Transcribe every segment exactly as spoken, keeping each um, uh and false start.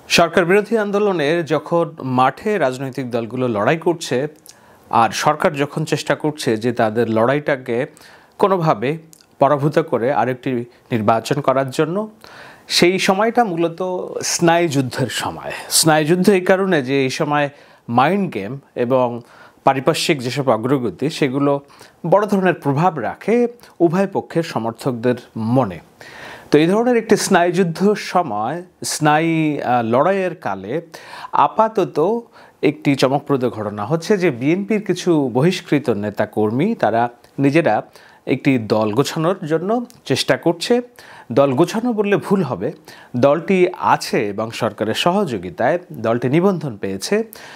সরকার বিরোধী আন্দোলনে যখন মাঠে রাজনৈতিক দলগুলো লড়াই করছে আর সরকার যখন চেষ্টা করছে যে তাদের লড়াইটাকে কোনোভাবে পরাভূত করে আরেকটি নির্বাচন করার জন্য, সেই সময়টা মূলত স্নায়ুযুদ্ধের সময়। স্নায়ুযুদ্ধ এই কারণে যে এই সময় মাইন্ড গেম এবং পারিপার্শ্বিক যেসব অগ্রগতি সেগুলো বড় ধরনের প্রভাব রাখে উভয় পক্ষের সমর্থকদের মনে। তো এই ধরনের একটি স্নায়ুযুদ্ধ সময়, স্নায়ু লড়াইয়ের কালে আপাতত একটি চমকপ্রদ ঘটনা হচ্ছে যে বিএনপির কিছু বহিষ্কৃত নেতাকর্মী তারা নিজেরা একটি দল গোছানোর জন্য চেষ্টা করছে। দল গোছানো বললে ভুল হবে, দলটি আছে এবং সরকারের সহযোগিতায় দলটি নিবন্ধন পেয়েছে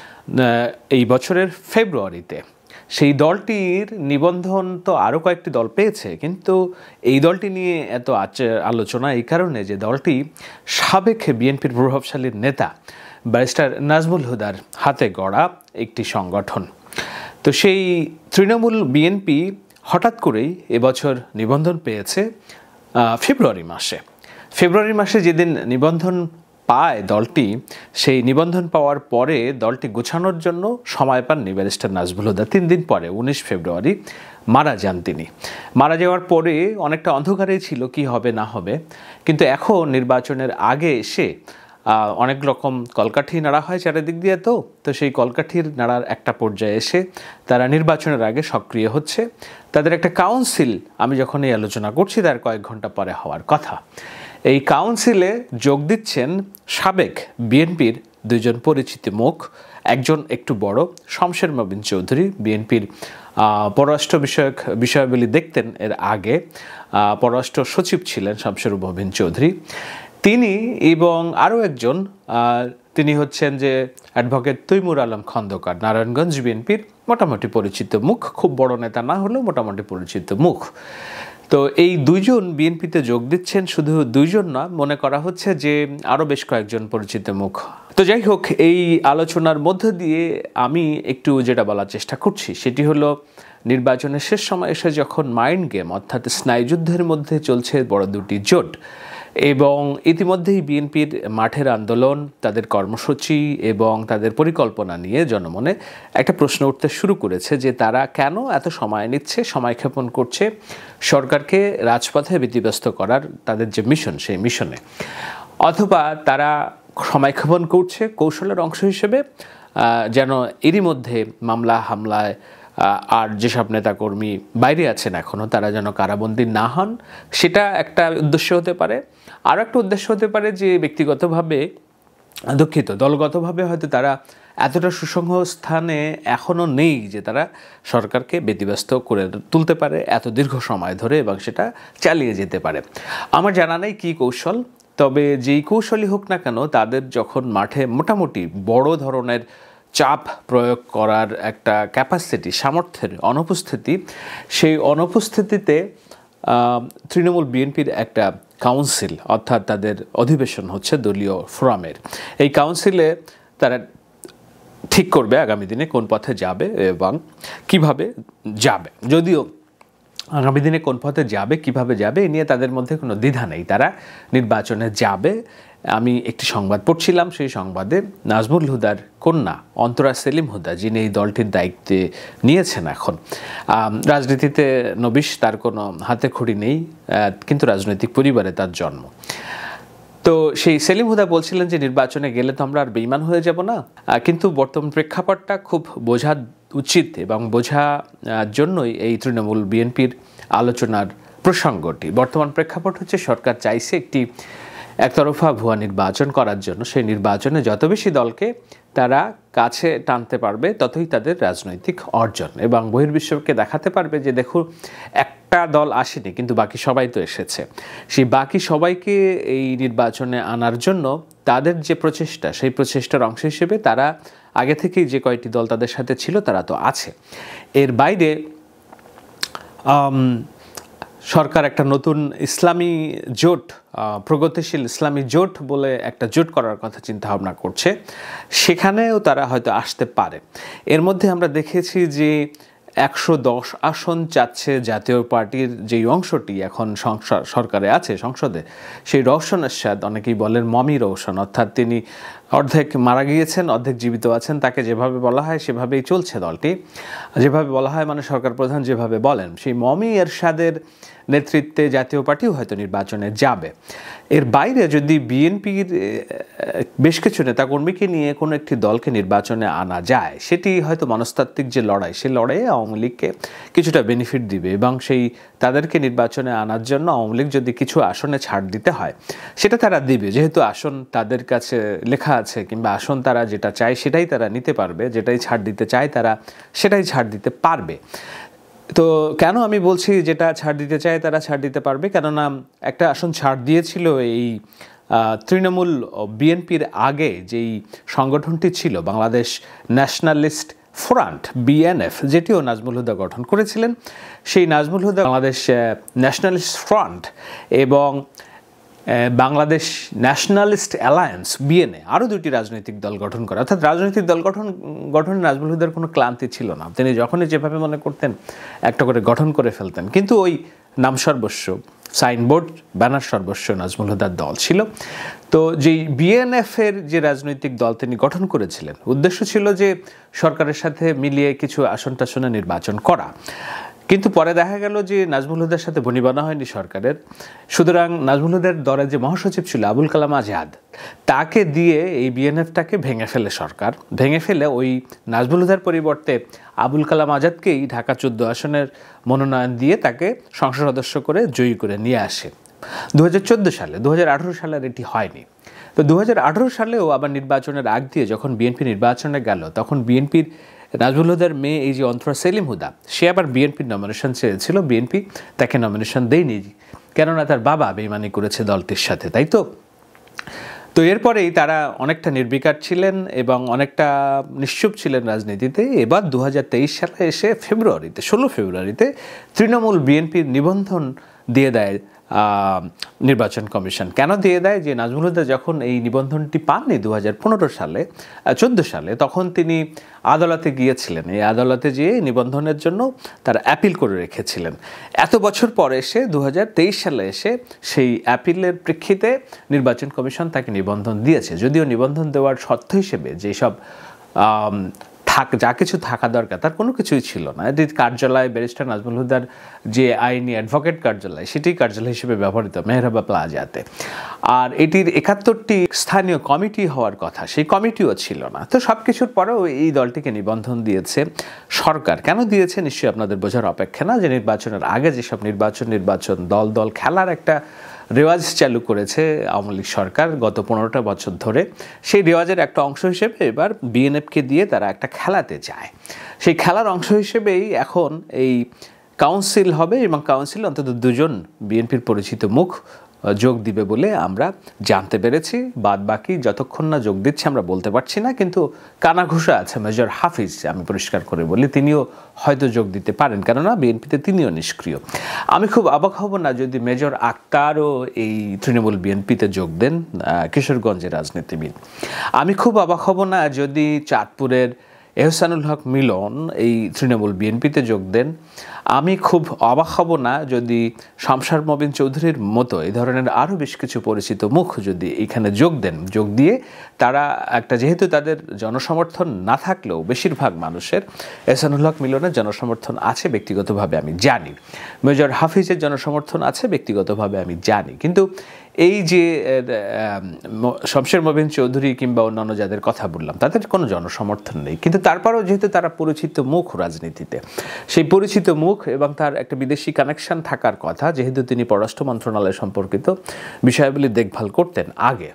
এই বছরের ফেব্রুয়ারিতে। সেই দলটির নিবন্ধন তো আরও কয়েকটি দল পেয়েছে, কিন্তু এই দলটি নিয়ে এত আলোচনা এই কারণে যে দলটি সাবেক বিএনপির প্রভাবশালী নেতা ব্যারিস্টার নাজমুল হুদার হাতে গড়া একটি সংগঠন। তো সেই তৃণমূল বিএনপি হঠাৎ করেই এবছর নিবন্ধন পেয়েছে ফেব্রুয়ারি মাসে। ফেব্রুয়ারি মাসে যেদিন নিবন্ধন পায় দলটি, সেই নিবন্ধন পাওয়ার পরে দলটি গোছানোর জন্য সময় পাননি ব্যারিস্টার নাজমুল হুদা। তিন দিন পরে উনিশ ফেব্রুয়ারি মারা যান তিনি। মারা যাওয়ার পরে অনেকটা অন্ধকারেই ছিল কি হবে না হবে, কিন্তু এখন নির্বাচনের আগে এসে অনেক রকম কলকাঠি নাড়া হয় চারিদিক দিয়ে, তো তো সেই কলকাঠির নাড়ার একটা পর্যায়ে এসে তারা নির্বাচনের আগে সক্রিয় হচ্ছে। তাদের একটা কাউন্সিল, আমি যখন এই আলোচনা করছি তার কয়েক ঘন্টা পরে হওয়ার কথা। এই কাউন্সিলে যোগ দিচ্ছেন সাবেক বিএনপির দুইজন পরিচিত মুখ। একজন একটু বড়, শমশের মবিন চৌধুরী, বিএনপির পররাষ্ট্র বিষয়ক বিষয়াবলী দেখতেন এর আগে, পররাষ্ট্র সচিব ছিলেন শমশের মবিন চৌধুরী তিনি, এবং আরও একজন তিনি হচ্ছেন যে অ্যাডভোকেট তৈমুর আলম খন্দকার, নারায়ণগঞ্জ বিএনপির মোটামুটি পরিচিত মুখ, খুব বড় নেতা না হলেও মোটামুটি পরিচিত মুখ। তো এই দুইজন বিএনপিতে যোগ দিচ্ছেন। শুধু দুইজন না, মনে করা হচ্ছে যে আরও বেশ কয়েকজন পরিচিত মুখ। তো যাই হোক, এই আলোচনার মধ্য দিয়ে আমি একটু যেটা বলার চেষ্টা করছি সেটি হলো, নির্বাচনের শেষ সময় এসে যখন মাইন্ড গেম অর্থাৎ স্নায়ুযুদ্ধের মধ্যে চলছে বড় দুটি জোট, এবং ইতিমধ্যেই বিএনপির মাঠের আন্দোলন, তাদের কর্মসূচি এবং তাদের পরিকল্পনা নিয়ে জনমনে একটা প্রশ্ন উঠতে শুরু করেছে যে তারা কেন এত সময় নিচ্ছে, সময়ক্ষেপণ করছে সরকারকে রাজপথে বিধিব্যস্ত করার তাদের যে মিশন, সেই মিশনে, অথবা তারা সময়ক্ষেপণ করছে কৌশলের অংশ হিসেবে যেন এরই মধ্যে মামলা হামলায় আর যেসব নেতাকর্মী বাইরে আছেন এখনও তারা যেন কারাবন্দী না হন, সেটা একটা উদ্দেশ্য হতে পারে। আরও একটা উদ্দেশ্য হতে পারে যে ব্যক্তিগতভাবে, দুঃখিত দলগতভাবে হয়তো তারা এতটা সুসংস্থানে এখনও নেই যে তারা সরকারকে ব্যতিব্যস্ত করে তুলতে পারে এত দীর্ঘ সময় ধরে এবং সেটা চালিয়ে যেতে পারে। আমার জানা নেই কী কৌশল, তবে যেই কৌশলই হোক না কেন, তাদের যখন মাঠে মোটামুটি বড় ধরনের চাপ প্রয়োগ করার একটা ক্যাপাসিটি, সামর্থ্যের অনুপস্থিতি, সেই অনুপস্থিতিতে তৃণমূল বিএনপির একটা কাউন্সিল অর্থাৎ তাদের অধিবেশন হচ্ছে দলীয় ফোরামের। এই কাউন্সিলে তারা ঠিক করবে আগামী দিনে কোন পথে যাবে এবং কিভাবে যাবে। যদিও আগামী দিনে কোন পথে যাবে, কিভাবে যাবে এ নিয়ে তাদের মধ্যে কোনো দ্বিধা নেই, তারা নির্বাচনে যাবে। আমি একটি সংবাদ পড়ছিলাম, সেই সংবাদে নাজমুল হুদার কন্যা অন্তরা সেলিম হুদা, যিনি এই দলটির দায়িত্বে নিয়েছেন এখন, রাজনীতিতে নবিশ, তার কোনো হাতে খড়ি নেই, কিন্তু রাজনৈতিক পরিবারে তার জন্ম। তো সেই সেলিম হুদা বলছিলেন যে নির্বাচনে গেলে তো আমরা আর বেঈমান হয়ে যাব না, কিন্তু বর্তমান প্রেক্ষাপটটা খুব বোঝা উচিত এবং বোঝা জন্যই এই তৃণমূল বিএনপির আলোচনার প্রসঙ্গটি। বর্তমান প্রেক্ষাপট হচ্ছে সরকার চাইছে একটি একতরফা ভুয়া নির্বাচন করার জন্য। সেই নির্বাচনে যত বেশি দলকে তারা কাছে টানতে পারবে ততই তাদের রাজনৈতিক অর্জন, এবং বহির্বিশ্বকে দেখাতে পারবে যে দেখুন একটা দল আসেনি কিন্তু বাকি সবাই তো এসেছে। সেই বাকি সবাইকে এই নির্বাচনে আনার জন্য তাদের যে প্রচেষ্টা, সেই প্রচেষ্টার অংশ হিসেবে তারা আগে থেকেই যে কয়টি দল তাদের সাথে ছিল তারা তো আছে। এর বাইরে সরকার একটা নতুন ইসলামী জোট, প্রগতিশীল ইসলামী জোট বলে একটা জোট করার কথা চিন্তা ভাবনা করছে, সেখানেও তারা হয়তো আসতে পারে। এর মধ্যে আমরা দেখেছি যে একশো দশ আসন চাচ্ছে জাতীয় পার্টির যেই অংশটি এখন সরকারে আছে সংসদে, সেই রওশন এরশাদ, অনেকেই বলেন মমি রওশন, অর্থাৎ তিনি অর্ধেক মারা গিয়েছেন, অর্ধেক জীবিত আছেন। তাকে যেভাবে বলা হয় সেভাবেই চলছে দলটি, যেভাবে বলা হয় মানে সরকার প্রধান যেভাবে বলেন। সেই মমি এরশাদের নেতৃত্বে জাতীয় পার্টিও হয়তো নির্বাচনে যাবে। এর বাইরে যদি বিএনপির বেশ কিছু নেতাকর্মীকে নিয়ে কোনো একটি দলকে নির্বাচনে আনা যায়, সেটি হয়তো মনস্তাত্ত্বিক যে লড়াই, সেই লড়াইয়ে আওয়ামী লীগকে কিছুটা বেনিফিট দিবে এবং সেই তাদেরকে নির্বাচনে আনার জন্য আওয়ামী লীগ যদি কিছু আসনে ছাড় দিতে হয় সেটা তারা দিবে, যেহেতু আসন তাদের কাছে লেখা আছে, কিংবা আসন তারা যেটা চায় সেটাই তারা নিতে পারবে, যেটাই ছাড় দিতে চায় তারা সেটাই ছাড় দিতে পারবে। তো কেন আমি বলছি যেটা ছাড় দিতে চায় তারা ছাড় দিতে পারবে, কেননা একটা আসন ছাড় দিয়েছিল এই তৃণমূল বিএনপির আগে যেই সংগঠনটি ছিল বাংলাদেশ ন্যাশনালিস্ট ফ্রন্ট বিএনএফ, যেটিও নাজমুল হুদা গঠন করেছিলেন। সেই নাজমুল হুদা বাংলাদেশ ন্যাশনালিস্ট ফ্রন্ট এবং বাংলাদেশ ন্যাশনালিস্ট অ্যালায়েন্স বিএনএ আরও দুটি রাজনৈতিক দল গঠন করে, অর্থাৎ রাজনৈতিক দল গঠন গঠনে নাজমুল হুদার কোনো ক্লান্তি ছিল না। তিনি যখনই যেভাবে মনে করতেন একটা করে গঠন করে ফেলতেন, কিন্তু ওই নাম সর্বস্ব, সাইনবোর্ড, ব্যানার সর্বস্ব নাজমুল হুদার দল ছিল। তো যেই বিএনএফের যে রাজনৈতিক দল তিনি গঠন করেছিলেন, উদ্দেশ্য ছিল যে সরকারের সাথে মিলিয়ে কিছু আসন টাসনে নির্বাচন করা। কিন্তু পরে দেখা গেল যে নাজমুল হুদার সাথে বনিবনা হয়নি সরকারের, সুতরাং নাজমুল হুদার দলের যে মহাসচিব ছিল আবুল কালাম আজাদ, তাকে দিয়ে এই বিএনএফটাকে ভেঙে ফেলে সরকার। ভেঙে ফেলে ওই নাজমুল হুদার পরিবর্তে আবুল কালাম আজাদকেই ঢাকা চোদ্দ আসনের মনোনয়ন দিয়ে তাকে সংসদ সদস্য করে জয়ী করে নিয়ে আসে দু হাজার চোদ্দো সালে। দু হাজার আঠারো সালের এটি হয়নি। তো দু হাজার আঠারো সালেও আবার নির্বাচনের আগ দিয়ে যখন বিএনপি নির্বাচনে গেল, তখন বিএনপির নাজমুল হুদার মেয়ে এই যে অন্তরা সেলিম হুদা, সে আবার বিএনপির নমিনেশন চেয়েছিল, বিএনপি তাকে নমিনেশন দেয়নি, কেননা তার বাবা বেইমানি করেছে দলটির সাথে, তাই তো। তো এরপরেই তারা অনেকটা নির্বিকার ছিলেন এবং অনেকটা নিশ্চুপ ছিলেন রাজনীতিতে। এবার দু হাজার তেইশ সালে এসে ফেব্রুয়ারিতে ষোলো ফেব্রুয়ারিতে তৃণমূল বিএনপির নিবন্ধন দিয়ে দেয় নির্বাচন কমিশন। কেন দিয়ে দেয়? যে নাজমুল হুদা যখন এই নিবন্ধনটি পাননি দু হাজার পনেরো সালে চোদ্দো সালে, তখন তিনি আদালতে গিয়েছিলেন। এই আদালতে যেয়ে নিবন্ধনের জন্য তারা অ্যাপিল করে রেখেছিলেন। এত বছর পরে এসে দু হাজার তেইশ সালে এসে সেই অ্যাপিলের প্রেক্ষিতে নির্বাচন কমিশন তাকে নিবন্ধন দিয়েছে, যদিও নিবন্ধন দেওয়ার শর্ত হিসেবে যেসব থাক যা কিছু থাকা দরকার তার কোনো কিছুই ছিল না। এটি কার্যালয়, ব্যারিস্টার নাজমুল হুদার যে আইনি অ্যাডভোকেট কার্যালয়, সেটি কার্যালয় হিসেবে ব্যবহৃত মেহরাবা প্লাজাতে। আর এটির একাত্তরটি স্থানীয় কমিটি হওয়ার কথা, সেই কমিটিও ছিল না। তো সব কিছুর পরেও এই দলটিকে নিবন্ধন দিয়েছে সরকার। কেন দিয়েছে নিশ্চয়ই আপনাদের বোঝার অপেক্ষা না, যে নির্বাচনের আগে যেসব নির্বাচন নির্বাচন দল দল খেলার একটা রেওয়াজ চালু করেছে আওয়ামী লীগ সরকার গত পনেরোটা বছর ধরে, সেই রেওয়াজের একটা অংশ হিসেবে এবার বিএনএফকে দিয়ে তারা একটা খেলাতে চায়। সেই খেলার অংশ হিসেবেই এখন এই কাউন্সিল হবে এবং কাউন্সিল অন্তত দুজন বিএনপির পরিচিত মুখ যোগ দিবে বলে আমরা জানতে পেরেছি। বাদ বাকি যতক্ষণ না যোগ দিচ্ছে আমরা বলতে পারছি না, কিন্তু কানাঘুষা আছে মেজর হাফিজ, আমি পরিষ্কার করে বলি, তিনিও হয়তো যোগ দিতে পারেন, কেননা বিএনপিতে তিনিও নিষ্ক্রিয়। আমি খুব অবাক হব না যদি মেজর আক্তারও এই তৃণমূল বিএনপিতে যোগ দেন, কিশোরগঞ্জের রাজনীতিবিদ। আমি খুব অবাক হব না যদি চাঁদপুরের এহসানুল হক মিলন এই তৃণমূল বিএনপিতে যোগ দেন। আমি খুব অবাক হব না যদি শামসার মবিন চৌধুরীর মতো এই ধরনের আরও বেশ কিছু পরিচিত মুখ যদি এখানে যোগ দেন। যোগ দিয়ে তারা একটা, যেহেতু তাদের জনসমর্থন না থাকলেও বেশিরভাগ মানুষের এহসানুল হক মিলনের জনসমর্থন আছে ব্যক্তিগতভাবে আমি জানি, মেজর হাফিজের জনসমর্থন আছে ব্যক্তিগতভাবে আমি জানি, কিন্তু এই যে শামসের মবিন চৌধুরী কিংবা অন্যান্য যাদের কথা বললাম তাদের কোনো জনসমর্থন নেই। কিন্তু তারপরেও যেহেতু তারা পরিচিত মুখ রাজনীতিতে, সেই পরিচিত মুখ এবং তার একটা বিদেশি কানেকশন থাকার কথা, যেহেতু তিনি পররাষ্ট্র মন্ত্রণালয় সম্পর্কিত বিষয়াবলী দেখভাল করতেন আগে,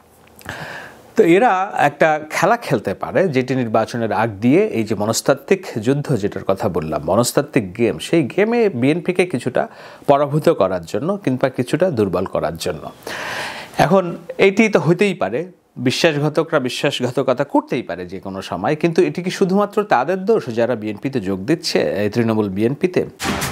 তো এরা একটা খেলা খেলতে পারে যেটি নির্বাচনের আগ দিয়ে এই যে মনস্তাত্ত্বিক যুদ্ধ যেটার কথা বললাম, মনস্তাত্ত্বিক গেম, সেই গেমে বিএনপিকে কিছুটা পরাভূত করার জন্য কিংবা কিছুটা দুর্বল করার জন্য। এখন এটি তো হইতেই পারে, বিশ্বাসঘাতকরা বিশ্বাসঘাতকতা করতেই পারে যে কোনো সময়, কিন্তু এটি কি শুধুমাত্র তাদের দোষ যারা বিএনপিতে যোগ দিচ্ছে, এই তৃণমূল বিএনপিতে?